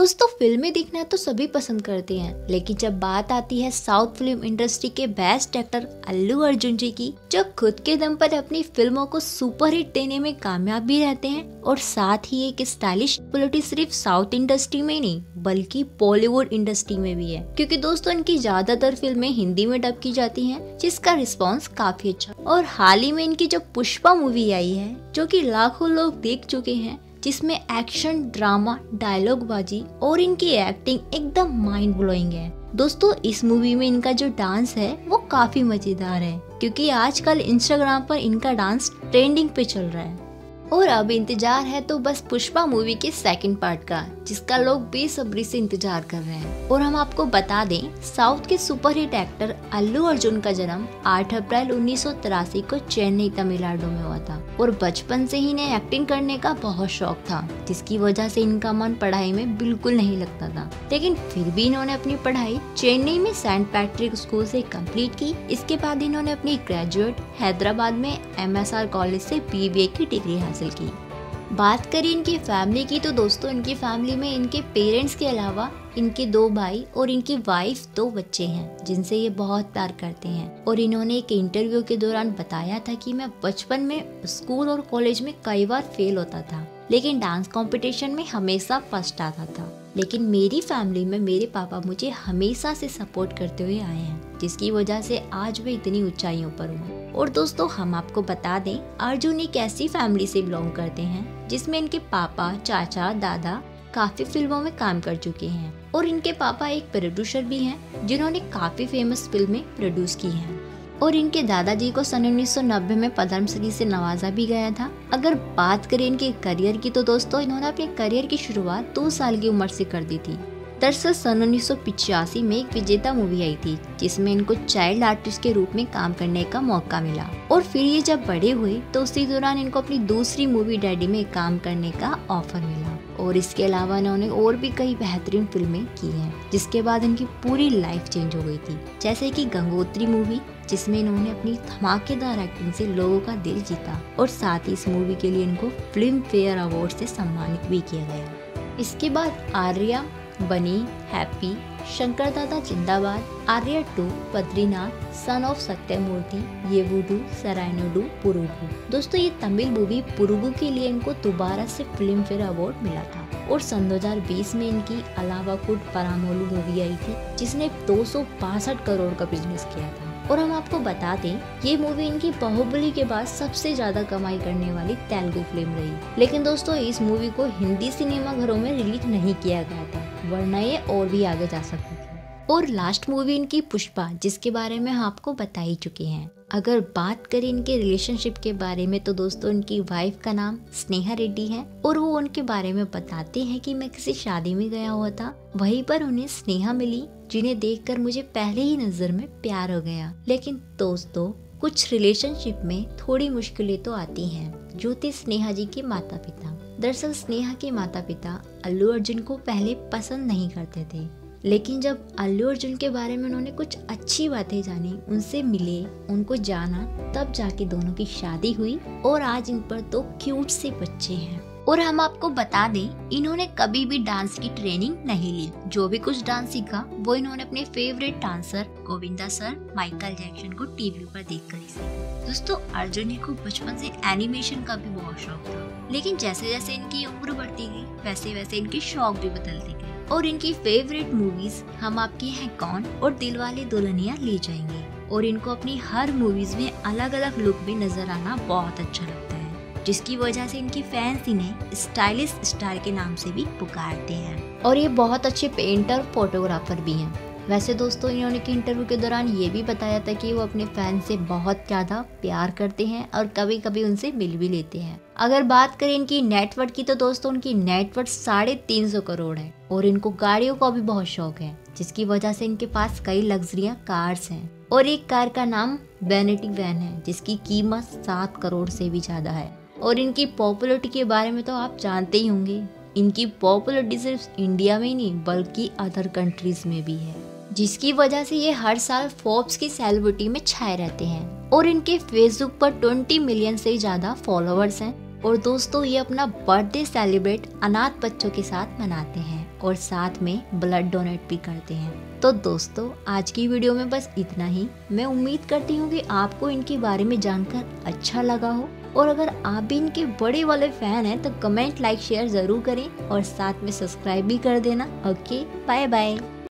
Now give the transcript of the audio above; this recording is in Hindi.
दोस्तों फिल्में देखना तो सभी पसंद करते हैं, लेकिन जब बात आती है साउथ फिल्म इंडस्ट्री के बेस्ट एक्टर अल्लू अर्जुन जी की, जो खुद के दम पर अपनी फिल्मों को सुपरहिट देने में कामयाब भी रहते हैं और साथ ही एक स्टाइलिश पॉलिटी सिर्फ साउथ इंडस्ट्री में नहीं बल्कि बॉलीवुड इंडस्ट्री में भी है, क्योंकि दोस्तों इनकी ज्यादातर फिल्में हिंदी में डब की जाती हैं, जिसका रिस्पॉन्स काफी अच्छा। और हाल ही में इनकी जो पुष्पा मूवी आई है, जो कि लाखों लोग देख चुके हैं, जिसमें एक्शन, ड्रामा, डायलॉग बाजी और इनकी एक्टिंग एकदम माइंड ब्लोइंग है। दोस्तों इस मूवी में इनका जो डांस है वो काफी मजेदार है, क्योंकि आजकल इंस्टाग्राम पर इनका डांस ट्रेंडिंग पे चल रहा है। और अब इंतजार है तो बस पुष्पा मूवी के सेकंड पार्ट का, जिसका लोग बेसब्री से इंतजार कर रहे हैं। और हम आपको बता दें, साउथ के सुपरहिट एक्टर अल्लू अर्जुन का जन्म 8 अप्रैल 1983 को चेन्नई, तमिलनाडु में हुआ था। और बचपन से ही इन्हें एक्टिंग करने का बहुत शौक था, जिसकी वजह से इनका मन पढ़ाई में बिल्कुल नहीं लगता था। लेकिन फिर भी इन्होंने अपनी पढ़ाई चेन्नई में सेंट पैट्रिक स्कूल से कंप्लीट की। इसके बाद इन्होंने अपनी ग्रेजुएट हैदराबाद में MSR कॉलेज से BBA की डिग्री हासिल की। बात करें इनकी फैमिली की तो दोस्तों इनकी फैमिली में इनके पेरेंट्स के अलावा इनके 2 भाई और इनकी वाइफ 2 बच्चे हैं, जिनसे ये बहुत प्यार करते हैं। और इन्होंने एक इंटरव्यू के दौरान बताया था कि मैं बचपन में स्कूल और कॉलेज में कई बार फेल होता था, लेकिन डांस कंपटीशन में हमेशा फर्स्ट आता था। लेकिन मेरी फैमिली में मेरे पापा मुझे हमेशा से सपोर्ट करते हुए आए हैं, जिसकी वजह से आज वे इतनी ऊंचाइयों पर हूँ। और दोस्तों हम आपको बता दें, अर्जुन एक ऐसी फैमिली से बिलोंग करते हैं जिसमें इनके पापा, चाचा, दादा काफी फिल्मों में काम कर चुके हैं। और इनके पापा एक प्रोड्यूसर भी हैं, जिन्होंने काफी फेमस फिल्में प्रोड्यूस की हैं। और इनके दादाजी को सन 1990 में पद्मश्री से नवाजा भी गया था। अगर बात करें इनके करियर की तो दोस्तों इन्होंने अपने करियर की शुरुआत 2 साल की उम्र से कर दी थी। दरअसल सन 1985 में एक विजेता मूवी आई थी, जिसमें इनको चाइल्ड आर्टिस्ट के रूप में काम करने का मौका मिला। और फिर ये जब बड़े हुए तो उसी दौरान इनको अपनी दूसरी मूवी डैडी में काम करने का ऑफर मिला। और इसके अलावा इन्होंने और भी कई बेहतरीन फिल्में की हैं, जिसके बाद इनकी पूरी लाइफ चेंज हो गई थी। जैसे कि गंगोत्री मूवी, जिसमें इन्होंने अपनी धमाकेदार एक्टिंग से लोगों का दिल जीता। और साथ ही इस मूवी के लिए इनको फिल्म फेयर अवार्ड से सम्मानित भी किया गया। इसके बाद आर्या, बनी, happy, Shankar Dada Zindabad, Arya 2, Badrinath, son of Satyamurthy, Yevadu, सरायनोडू, पुरुगु। दोस्तों ये तमिल मूवी पुरुगु के लिए इनको दोबारा से फिल्म फेयर अवार्ड मिला था। और सन 2020 में इनकी अलावाकुड परामोलू मूवी आई थी, जिसने 262 करोड़ का बिजनेस किया था। और हम आपको बता दें, ये मूवी इनकी बाहुबली के बाद सबसे ज्यादा कमाई करने वाली तेलुगु फिल्म रही। लेकिन दोस्तों इस मूवी को हिंदी सिनेमा घरों में रिलीज नहीं किया गया था, वरना ये और भी आगे जा सकती थी। और लास्ट मूवी इनकी पुष्पा, जिसके बारे में हम आपको बता ही चुके हैं। अगर बात करें इनके रिलेशनशिप के बारे में तो दोस्तों इनकी वाइफ का नाम स्नेहा रेड्डी है। और वो उनके बारे में बताते हैं कि मैं किसी शादी में गया हुआ था, वहीं पर उन्हें स्नेहा मिली, जिन्हें देखकर मुझे पहले ही नजर में प्यार हो गया। लेकिन दोस्तों कुछ रिलेशनशिप में थोड़ी मुश्किलें तो आती हैं, जो थे स्नेहा जी के माता पिता। दरअसल स्नेहा के माता पिता अल्लू अर्जुन को पहले पसंद नहीं करते थे, लेकिन जब अल्लू अर्जुन के बारे में उन्होंने कुछ अच्छी बातें जानी, उनसे मिले, उनको जाना, तब जाके दोनों की शादी हुई। और आज इन पर 2 क्यूट से बच्चे हैं। और हम आपको बता दें, इन्होंने कभी भी डांस की ट्रेनिंग नहीं ली। जो भी कुछ डांस सीखा वो इन्होंने अपने favourite dancer Govinda sir, Michael Jackson को टीवी पर देखकर ही सीखा। दोस्तों अर्जुन को बचपन से एनिमेशन का भी बहुत शौक था, लेकिन जैसे जैसे इनकी उम्र बढ़ती गई वैसे वैसे इनके शौक भी बदलते गए। और इनकी फेवरेट मूवीज हम आपके हैं कौन और दिलवाले दुल्हनिया ले जाएंगे। और इनको अपनी हर मूवीज में अलग अलग लुक में नजर आना बहुत अच्छा लगता है, जिसकी वजह से इनकी फैंस इन्हें स्टाइलिश स्टार के नाम से भी पुकारते हैं। और ये बहुत अच्छे पेंटर, फोटोग्राफर भी हैं। वैसे दोस्तों इन्होंने की इंटरव्यू के दौरान ये भी बताया था कि वो अपने फैन से बहुत ज्यादा प्यार करते हैं और कभी कभी उनसे मिल भी लेते हैं। अगर बात करें इनकी नेटवर्थ की तो दोस्तों उनकी नेटवर्थ 350 करोड़ है। और इनको गाड़ियों का भी बहुत शौक है, जिसकी वजह से इनके पास कई लग्जरिया कार्स हैं। और एक कार का नाम वेनिटी वैन है, जिसकी कीमत 7 करोड़ से भी ज्यादा है। और इनकी पॉपुलरिटी के बारे में तो आप जानते ही होंगे, इनकी पॉपुलरिटी सिर्फ इंडिया में ही नहीं बल्कि अदर कंट्रीज में भी है, जिसकी वजह से ये हर साल फोर्ब्स की सेलिब्रिटी में छाए रहते हैं। और इनके फेसबुक पर 20 मिलियन से ज्यादा फॉलोअर्स हैं। और दोस्तों ये अपना बर्थडे सेलिब्रेट अनाथ बच्चों के साथ मनाते हैं और साथ में ब्लड डोनेट भी करते हैं। तो दोस्तों आज की वीडियो में बस इतना ही। मैं उम्मीद करती हूँ कि आपको इनके बारे में जानकर अच्छा लगा हो, और अगर आप भी इनके बड़े वाले फैन हैं तो कमेंट, लाइक, शेयर जरूर करें और साथ में सब्सक्राइब भी कर देना। Okay, bye bye.